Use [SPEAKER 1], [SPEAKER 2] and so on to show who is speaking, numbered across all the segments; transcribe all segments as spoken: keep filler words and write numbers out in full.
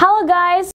[SPEAKER 1] Halo guys,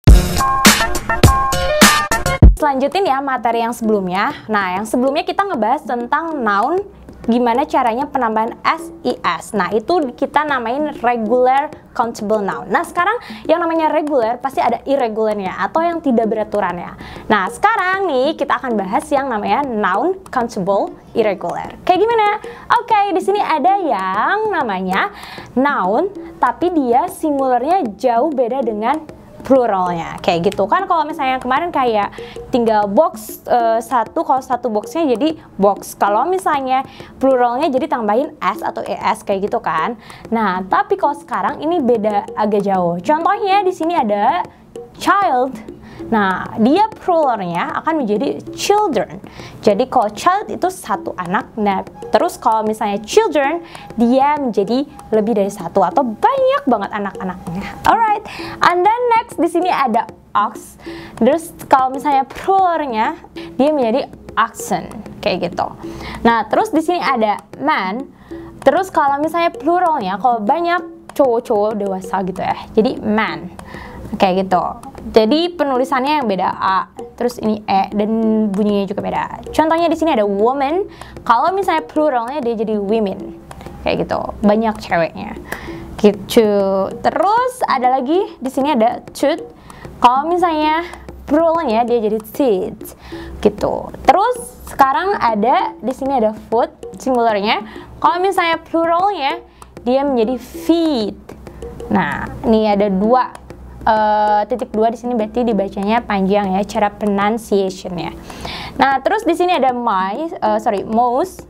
[SPEAKER 1] lanjutin ya materi yang sebelumnya. Nah, yang sebelumnya kita ngebahas tentang noun, gimana caranya penambahan S-I-S. Nah, itu kita namain regular countable noun. Nah, sekarang yang namanya regular pasti ada irregularnya atau yang tidak beraturan ya. Nah, sekarang nih kita akan bahas yang namanya noun countable irregular. Kayak gimana? Oke, di sini ada yang namanya noun tapi dia singularnya jauh beda dengan pluralnya, kayak gitu kan. Kalau misalnya kemarin kayak tinggal box uh, satu, kalau satu boxnya jadi box, kalau misalnya pluralnya jadi tambahin s atau es kayak gitu kan. Nah, tapi kalau sekarang ini beda agak jauh. Contohnya di sini ada child. Nah, dia pluralnya akan menjadi children. Jadi kalau child itu satu anak. Nah, terus kalau misalnya children, dia menjadi lebih dari satu atau banyak banget anak-anaknya. Alright, and then next di sini ada ox. Terus kalau misalnya pluralnya, dia menjadi oxen, kayak gitu. Nah, terus di sini ada man. Terus kalau misalnya pluralnya, kalau banyak cowok-cowok dewasa gitu ya, jadi man, kayak gitu. Jadi penulisannya yang beda, A, terus ini E, dan bunyinya juga beda. Contohnya di sini ada woman, kalau misalnya pluralnya dia jadi women, kayak gitu, banyak ceweknya, gitu. Terus ada lagi di sini ada tooth, kalau misalnya pluralnya dia jadi teeth, gitu. Terus sekarang ada di sini ada foot, singularnya, kalau misalnya pluralnya dia menjadi feet. Nah, ini ada dua. Uh, titik dua di sini berarti dibacanya panjang ya, cara pronunciation-nya. Nah, terus di sini ada mice, uh, sorry, mouse,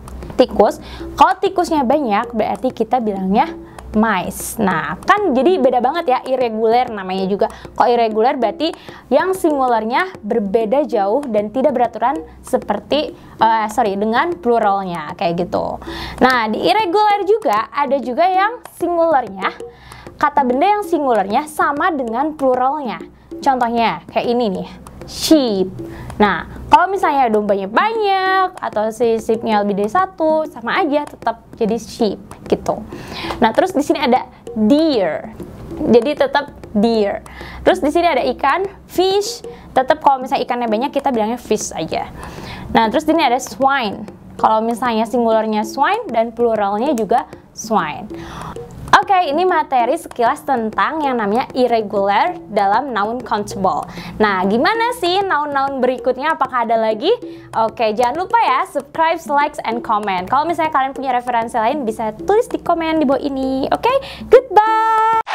[SPEAKER 1] tikus. Kalau tikusnya banyak berarti kita bilangnya mice. Nah, kan jadi beda banget ya, irregular namanya juga. Kalau irregular berarti yang singularnya berbeda jauh dan tidak beraturan seperti uh, sorry dengan pluralnya kayak gitu. Nah, di irregular juga ada juga yang singularnya, kata benda yang singularnya sama dengan pluralnya. Contohnya kayak ini nih, sheep. Nah, kalau misalnya dombanya banyak atau si sheepnya lebih dari satu, sama aja tetap jadi sheep gitu. Nah, terus di sini ada deer. Jadi tetap deer. Terus di sini ada ikan, fish. Tetap kalau misalnya ikannya banyak kita bilangnya fish aja. Nah, terus di sini ada swine. Kalau misalnya singularnya swine dan pluralnya juga swine. Oke, okay, ini materi sekilas tentang yang namanya irregular dalam noun countable. Nah, gimana sih noun-noun berikutnya? Apakah ada lagi? Oke, okay, jangan lupa ya subscribe, like, and comment. Kalau misalnya kalian punya referensi lain, bisa tulis di komen di bawah ini. Oke, okay? Goodbye!